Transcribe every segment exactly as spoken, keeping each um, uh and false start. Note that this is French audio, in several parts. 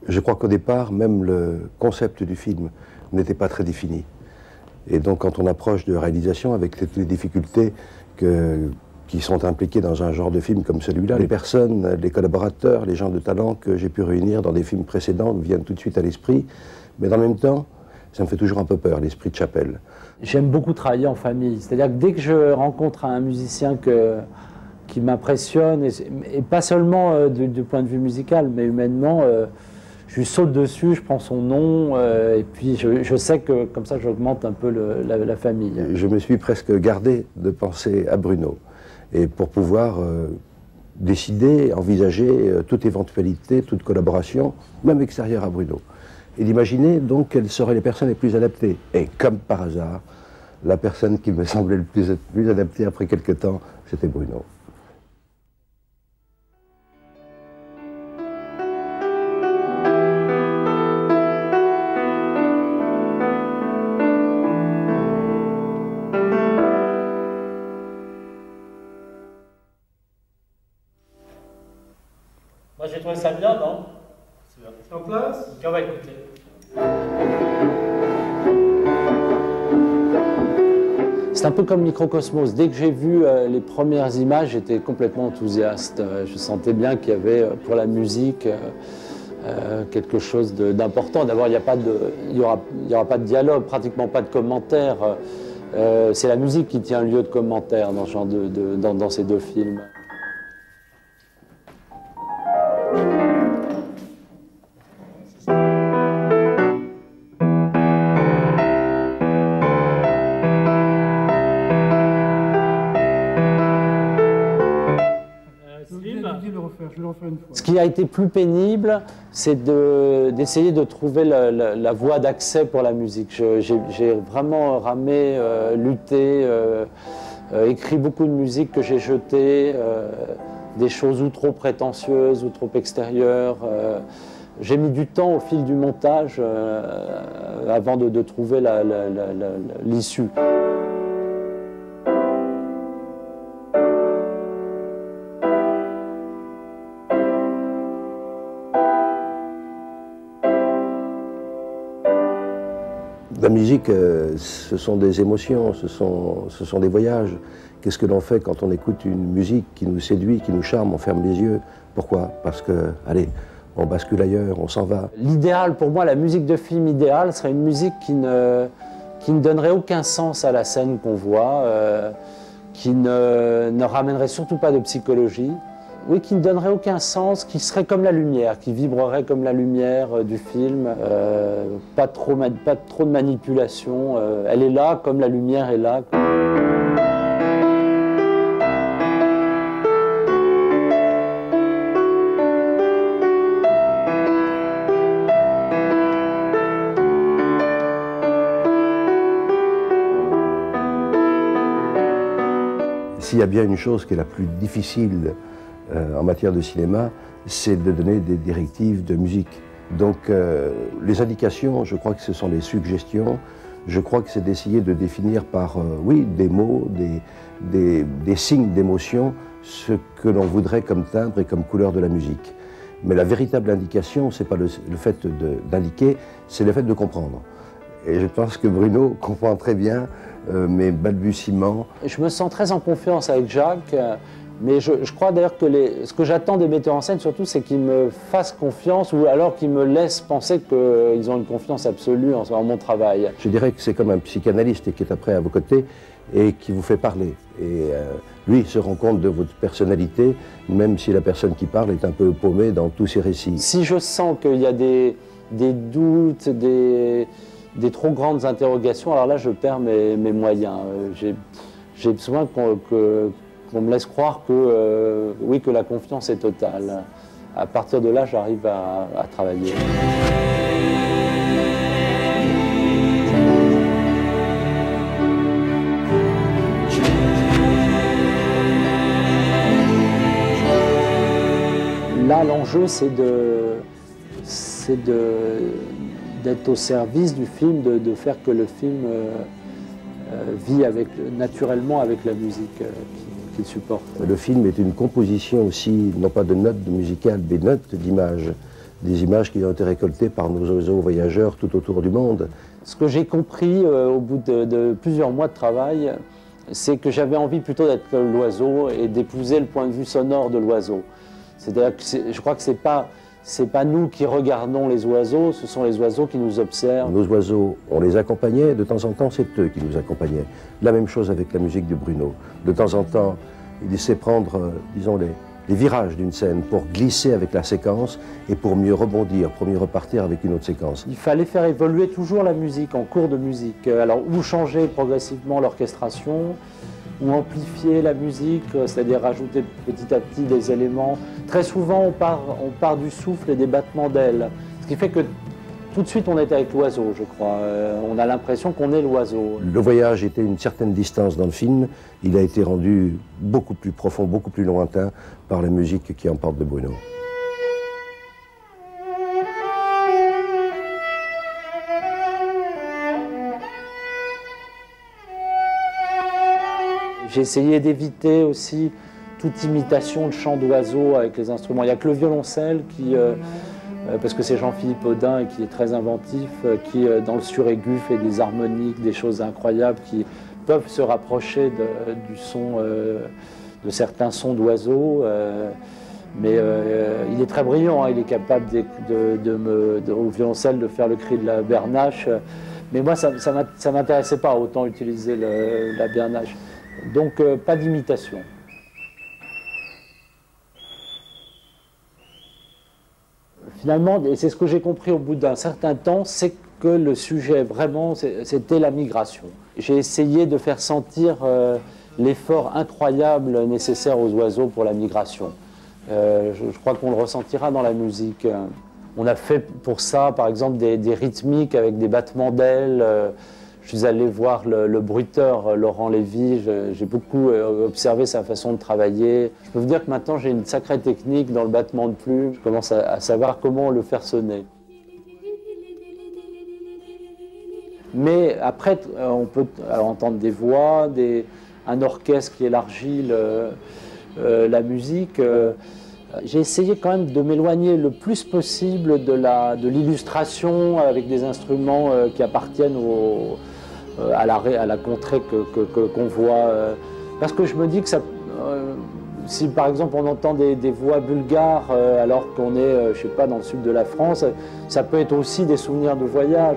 Je crois qu'au départ, même le concept du film n'était pas très défini. Et donc quand on approche de réalisation avec toutes les difficultés que, qui sont impliquées dans un genre de film comme celui-là, les personnes, les collaborateurs, les gens de talent que j'ai pu réunir dans des films précédents viennent tout de suite à l'esprit. Mais en même temps, ça me fait toujours un peu peur, l'esprit de Chappelle. J'aime beaucoup travailler en famille. C'est-à-dire que dès que je rencontre un musicien que, qui m'impressionne, et, et pas seulement euh, du, du point de vue musical, mais humainement, euh, je lui saute dessus, je prends son nom, euh, et puis je, je sais que comme ça j'augmente un peu le, la, la famille. Je me suis presque gardé de penser à Bruno, et pour pouvoir euh, décider, envisager euh, toute éventualité, toute collaboration, même extérieure à Bruno. Et d'imaginer donc quelles seraient les personnes les plus adaptées. Et comme par hasard, la personne qui me semblait le plus, plus adaptée après quelque temps, c'était Bruno. Moi j'ai trouvé ça bien, non? C'est en place? Ok, on va écouter. C'est un peu comme Microcosmos. Dès que j'ai vu euh, les premières images, j'étais complètement enthousiaste. Euh, je sentais bien qu'il y avait euh, pour la musique euh, euh, quelque chose d'important. D'abord, il n'y aura, aura pas de dialogue, pratiquement pas de commentaires. Euh, C'est la musique qui tient lieu de commentaires dans, ce genre de, de, dans, dans ces deux films. Ce qui a été plus pénible, c'est d'essayer de, de trouver la, la, la voie d'accès pour la musique. J'ai vraiment ramé, euh, lutté, euh, euh, écrit beaucoup de musique que j'ai jetée, euh, des choses ou trop prétentieuses ou trop extérieures. Euh, j'ai mis du temps au fil du montage euh, avant de, de trouver l'issue. La musique, euh, ce sont des émotions, ce sont, ce sont des voyages. Qu'est-ce que l'on fait quand on écoute une musique qui nous séduit, qui nous charme, on ferme les yeux? Pourquoi? Parce que, allez, on bascule ailleurs, on s'en va. L'idéal, pour moi, la musique de film idéale serait une musique qui ne, qui ne donnerait aucun sens à la scène qu'on voit, euh, qui ne, ne ramènerait surtout pas de psychologie. Oui, qui ne donnerait aucun sens, qui serait comme la lumière, qui vibrerait comme la lumière euh, du film. Euh, pas, trop, pas trop de manipulation. Euh, elle est là comme la lumière est là. S'il y a bien une chose qui est la plus difficile Euh, en matière de cinéma, c'est de donner des directives de musique. Donc euh, les indications, je crois que ce sont les suggestions, je crois que c'est d'essayer de définir par, euh, oui, des mots, des, des, des signes d'émotion, ce que l'on voudrait comme timbre et comme couleur de la musique. Mais la véritable indication, c'est pas le, le fait d'indiquer, c'est le fait de comprendre. Et je pense que Bruno comprend très bien euh, mes balbutiements. Je me sens très en confiance avec Jacques. Mais je, je crois d'ailleurs que les, ce que j'attends des metteurs en scène, surtout, c'est qu'ils me fassent confiance ou alors qu'ils me laissent penser qu'ils ont une confiance absolue en, en mon travail. Je dirais que c'est comme un psychanalyste qui est après à vos côtés et qui vous fait parler. Et euh, lui se rend compte de votre personnalité, même si la personne qui parle est un peu paumée dans tous ses récits. Si je sens qu'il y a des, des doutes, des, des trop grandes interrogations, alors là, je perds mes, mes moyens. J'ai besoin qu'on... que, on me laisse croire que, euh, oui, que la confiance est totale. À partir de là, j'arrive à, à travailler. Là, l'enjeu, c'est de, c'est de, d'être au service du film, de, de faire que le film euh, euh, vit avec, naturellement avec la musique euh, qu'il supporte. Le film est une composition aussi, non pas de notes musicales, mais de notes d'images. des images qui ont été récoltées par nos oiseaux voyageurs tout autour du monde. Ce que j'ai compris euh, au bout de, de plusieurs mois de travail, c'est que j'avais envie plutôt d'être l'oiseau et d'épouser le point de vue sonore de l'oiseau. C'est-à-dire que je crois que ce n'est pas, c'est pas nous qui regardons les oiseaux, ce sont les oiseaux qui nous observent. Nos oiseaux, on les accompagnait, de temps en temps c'est eux qui nous accompagnaient. La même chose avec la musique de Bruno. De temps en temps, il essaie prendre, euh, disons, les, les virages d'une scène pour glisser avec la séquence et pour mieux rebondir, pour mieux repartir avec une autre séquence. Il fallait faire évoluer toujours la musique en cours de musique. Alors, ou changer progressivement l'orchestration, ou amplifier la musique, c'est-à-dire rajouter petit à petit des éléments. Très souvent, on part, on part du souffle et des battements d'ailes. Ce qui fait que tout de suite, on est avec l'oiseau, je crois. Euh, on a l'impression qu'on est l'oiseau. Le voyage était une certaine distance dans le film. Il a été rendu beaucoup plus profond, beaucoup plus lointain par la musique qui emporte de Bruno. J'ai essayé d'éviter aussi toute imitation de chant d'oiseau avec les instruments. Il n'y a que le violoncelle qui, euh, euh, parce que c'est Jean-Philippe Audin et qui est très inventif, euh, qui euh, dans le suraigu fait des harmoniques, des choses incroyables qui peuvent se rapprocher de, du son, euh, de certains sons d'oiseaux. Euh, mais euh, il est très brillant, hein, il est capable de, de, de me, de, au violoncelle de faire le cri de la bernache. Mais moi, ça ne m'intéressait pas autant utiliser le, la bernache. Donc, euh, pas d'imitation. Finalement, et c'est ce que j'ai compris au bout d'un certain temps, c'est que le sujet, vraiment, c'était la migration. J'ai essayé de faire sentir euh, l'effort incroyable nécessaire aux oiseaux pour la migration. Euh, je, je crois qu'on le ressentira dans la musique. On a fait pour ça, par exemple, des, des rythmiques avec des battements d'ailes. Euh, Je suis allé voir le, le bruiteur Laurent Lévy, j'ai beaucoup observé sa façon de travailler. Je peux vous dire que maintenant j'ai une sacrée technique dans le battement de plumes. Je commence à, à savoir comment le faire sonner. Mais après, on peut entendre des voix, des, un orchestre qui élargit le, euh, la musique. Euh, J'ai essayé quand même de m'éloigner le plus possible de la, de l'illustration avec des instruments euh, qui appartiennent au, euh, à, la, à la contrée que, que, que, qu'on voit. Euh, parce que je me dis que ça, euh, si par exemple on entend des, des voix bulgares euh, alors qu'on est, euh, je sais pas, dans le sud de la France, ça peut être aussi des souvenirs de voyage.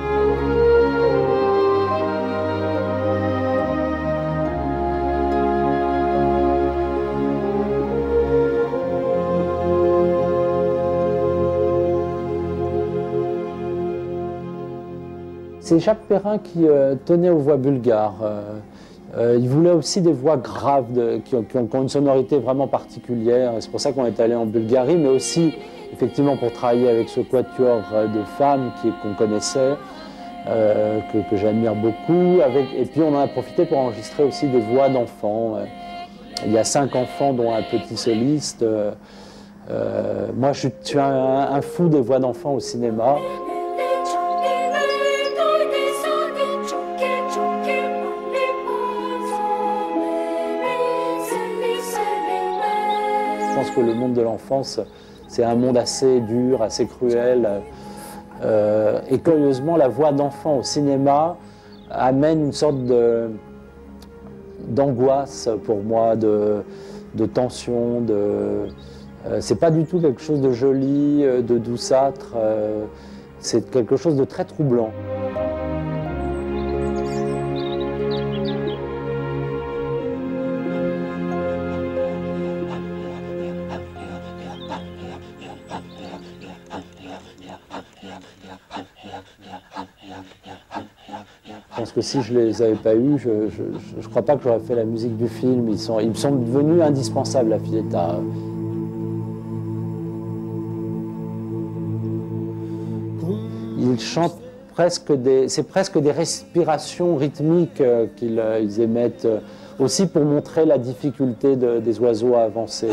C'est Jacques Perrin qui euh, tenait aux voix bulgares. Euh, euh, il voulait aussi des voix graves, de, qui, ont, qui ont une sonorité vraiment particulière. C'est pour ça qu'on est allé en Bulgarie, mais aussi effectivement pour travailler avec ce quatuor de femmes qu'on connaissait, euh, que, que j'admire beaucoup. Avec, et puis on en a profité pour enregistrer aussi des voix d'enfants. Il y a cinq enfants, dont un petit soliste. Euh, euh, moi, je suis un, un fou des voix d'enfants au cinéma. Je pense que le monde de l'enfance, c'est un monde assez dur, assez cruel. Euh, et curieusement, la voix d'enfant au cinéma amène une sorte de, d'angoisse pour moi, de, de tension. De, euh, c'est pas du tout quelque chose de joli, de douceâtre. Euh, c'est quelque chose de très troublant. Je pense que si je ne les avais pas eus, je ne crois pas que j'aurais fait la musique du film. Ils, sont, ils me sont devenus indispensables, la Filetta. Ils chantent presque des... C'est presque des respirations rythmiques qu'ils ils émettent, aussi pour montrer la difficulté de, des oiseaux à avancer.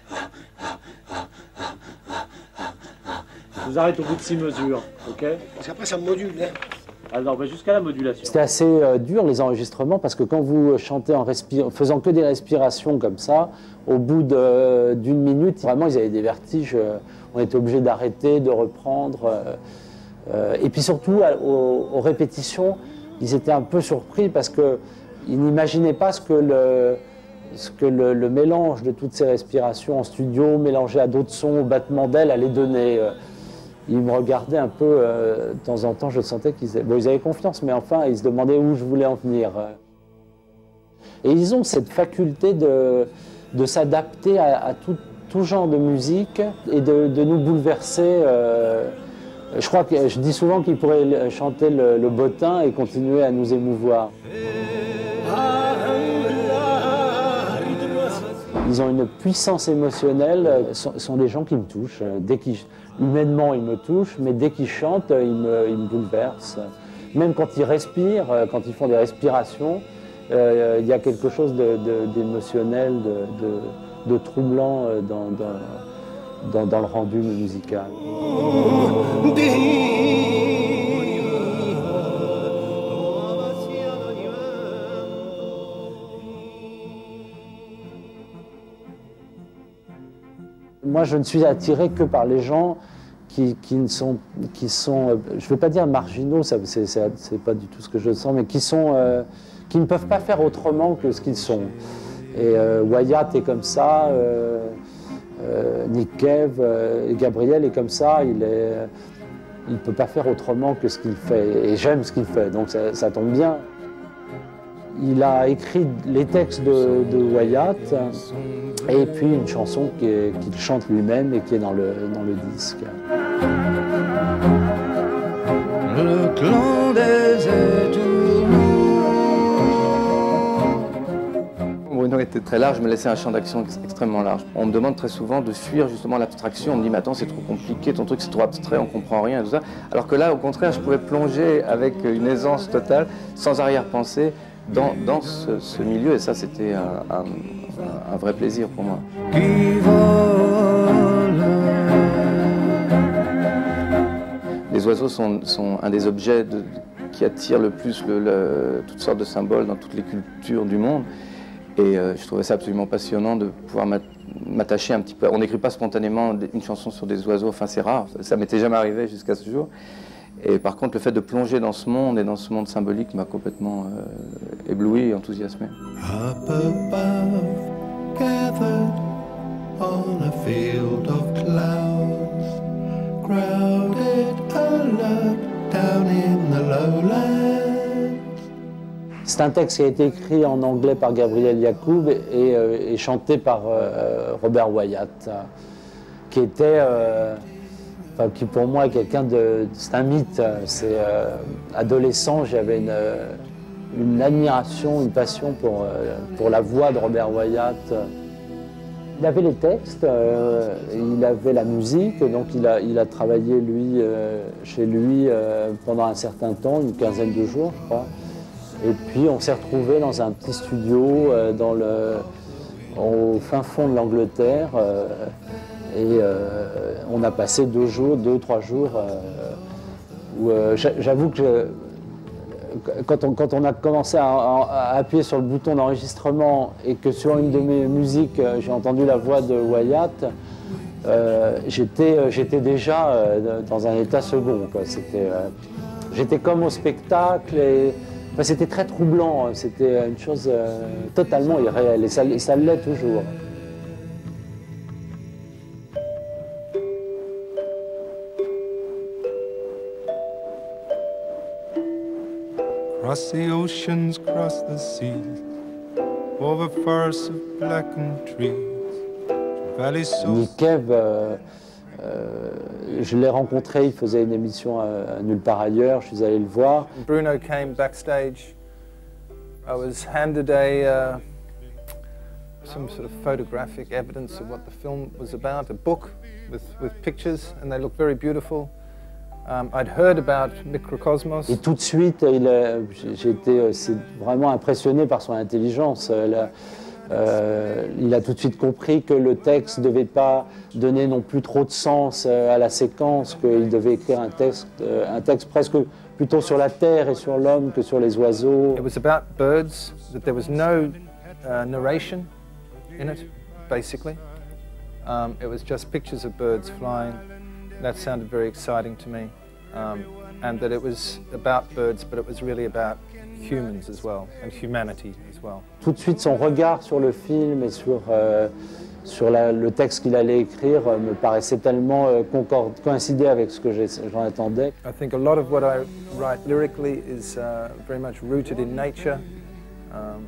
Je vous arrête au bout de six mesures, ok? Parce qu'après ça module, hein. Alors, bah jusqu'à la modulation. C'était assez euh, dur les enregistrements parce que quand vous chantez en respir... faisant que des respirations comme ça, au bout d'une minute, vraiment ils avaient des vertiges. Euh, On était obligé d'arrêter, de reprendre. Euh, euh, et puis surtout, aux, aux répétitions, ils étaient un peu surpris parce qu'ils n'imaginaient pas ce que, le, ce que le, le mélange de toutes ces respirations en studio, mélangé à d'autres sons, au battement d'ailes, allait donner. Ils me regardaient un peu, euh, de temps en temps, je sentais qu'ils bon, ils avaient confiance, mais enfin, ils se demandaient où je voulais en venir. Et ils ont cette faculté de, de s'adapter à, à tout, tout genre de musique et de, de nous bouleverser. Euh, je crois que je dis souvent qu'ils pourraient chanter le, le bottin et continuer à nous émouvoir. Ils ont une puissance émotionnelle, ce sont des gens qui me touchent. Dès qu'ils, humainement, ils me touchent, mais dès qu'ils chantent, ils me, ils me bouleversent. Même quand ils respirent, quand ils font des respirations, euh, il y a quelque chose de, de, d'émotionnel, de, de, de troublant dans, dans, dans, dans le rendu musical. Moi, je ne suis attiré que par les gens qui, qui ne sont, qui sont, je ne veux pas dire marginaux, ce n'est pas du tout ce que je sens, mais qui, sont, euh, qui ne peuvent pas faire autrement que ce qu'ils sont. Et euh, Wyatt est comme ça, euh, euh, Nick Cave, euh, Gabriel est comme ça, il ne il peut pas faire autrement que ce qu'il fait. Et j'aime ce qu'il fait, donc ça, ça tombe bien. Il a écrit les textes de, de Wyatt et puis une chanson qu'il qui chante lui-même et qui est dans le, dans le disque. Le clan des Bruno était très large, me laissait un champ d'action ex extrêmement large. On me demande très souvent de fuir justement l'abstraction. On me dit mais attends, c'est trop compliqué, ton truc c'est trop abstrait, on comprend rien et tout ça. Alors que là, au contraire, je pouvais plonger avec une aisance totale, sans arrière-pensée, Dans, dans ce, ce milieu, et ça c'était un, un, un vrai plaisir pour moi. Les oiseaux sont, sont un des objets de, qui attirent le plus le, le, toutes sortes de symboles dans toutes les cultures du monde, et euh, je trouvais ça absolument passionnant de pouvoir m'attacher un petit peu. On n'écrit pas spontanément une chanson sur des oiseaux, enfin c'est rare, ça, ça m'était jamais arrivé jusqu'à ce jour. Et par contre, le fait de plonger dans ce monde et dans ce monde symbolique m'a complètement euh, ébloui et enthousiasmé. Up above, gathered on a field of clouds, crowded alert down in the lowlands. C'est un texte qui a été écrit en anglais par Gabriel Yacoub et, euh, et chanté par euh, Robert Wyatt, qui était... Euh, Enfin, qui pour moi est quelqu'un de... c'est un mythe. C'est euh, adolescent, j'avais une, une admiration, une passion pour, euh, pour la voix de Robert Wyatt. Il avait les textes, euh, il avait la musique, donc il a, il a travaillé lui, euh, chez lui euh, pendant un certain temps, une quinzaine de jours, je crois. Et puis on s'est retrouvés dans un petit studio euh, dans le, au fin fond de l'Angleterre. Euh, Et euh, on a passé deux jours, deux, trois jours, euh, où euh, j'avoue que je, quand, on, quand on a commencé à, à appuyer sur le bouton d'enregistrement et que sur une de mes musiques, j'ai entendu la voix de Wyatt, euh, j'étais déjà euh, dans un état second. Euh, j'étais comme au spectacle et enfin, c'était très troublant, c'était une chose euh, totalement irréelle et ça, et ça l'est toujours. Cross the oceans, cross the seas, over forests of blackened trees, valleys so... Nick Cave, euh, euh, je l'ai rencontré, il faisait une émission à, à Nulle part ailleurs, je suis allé le voir. Bruno came backstage. I was handed a uh, some sort of photographic evidence of what the film was about, a book with, with pictures, and they looked very beautiful. Um, I'd heard about Microcosmos. Et tout de suite, j'ai été vraiment impressionné par son intelligence. Elle, euh, il a tout de suite compris que le texte ne devait pas donner non plus trop de sens à la séquence, qu'il devait écrire un texte, un texte presque plutôt sur la terre et sur l'homme que sur les oiseaux. It was about birds, that there was no uh, narration in it, basically. Um, it was just pictures of birds flying. That sounded very exciting to me. Um, and that it was about birds, but it was really about humans as well, and humanity as well. Tout de suite, son regard sur le film et sur, euh, sur la, le texte qu'il allait écrire euh, me paraissait tellement euh, concorde, coïncider avec ce que j'en attendais. I think a lot of what I write lyrically is uh, very much rooted in nature um,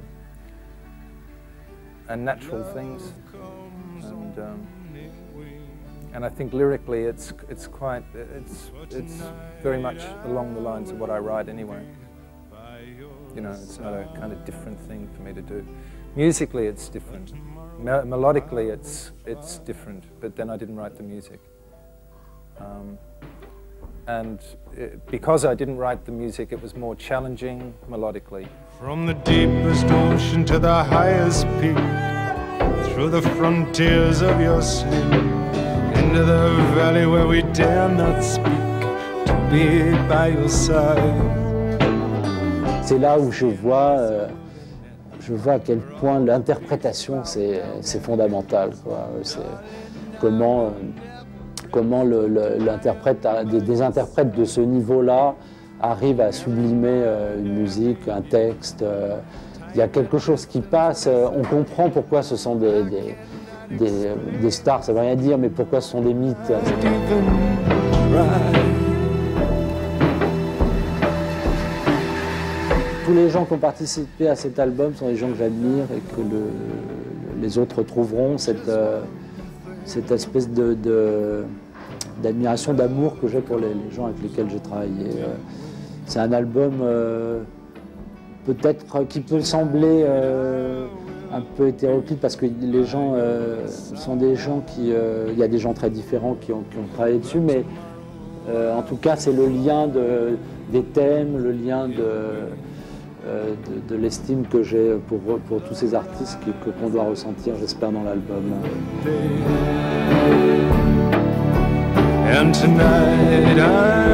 and natural things. And, um, and I think lyrically it's, it's quite, it's, it's very much along the lines of what I write anyway. You know, it's not a kind of different thing for me to do. Musically, it's different. Mel melodically, it's, it's different, but then I didn't write the music. Um, and it, because I didn't write the music, it was more challenging melodically. From the deepest ocean to the highest peak, through the frontiers of your sleep, into the valley where we dare not speak, to be by your side. C'est là où je vois, euh, je vois à quel point l'interprétation c'est fondamental. Comment, euh, comment l'interprète, des, des interprètes de ce niveau-là arrivent à sublimer euh, une musique, un texte. Euh, il y a quelque chose qui passe, euh, on comprend pourquoi ce sont des, des, des, des stars, ça ne veut rien dire, mais pourquoi ce sont des mythes. Tous les gens qui ont participé à cet album sont des gens que j'admire et que le, les autres retrouveront cette, euh, cette espèce de, de, d'admiration, d'amour que j'ai pour les, les gens avec lesquels j'ai travaillé. Euh, c'est un album euh, peut-être qui peut sembler euh, un peu hétéroclite parce que les gens euh, sont des gens qui... Euh, il y a des gens très différents qui ont, qui ont travaillé dessus, mais euh, en tout cas c'est le lien de, des thèmes, le lien de... de, de l'estime que j'ai pour, pour tous ces artistes qu'on qu'on doit ressentir, j'espère, dans l'album. And tonight I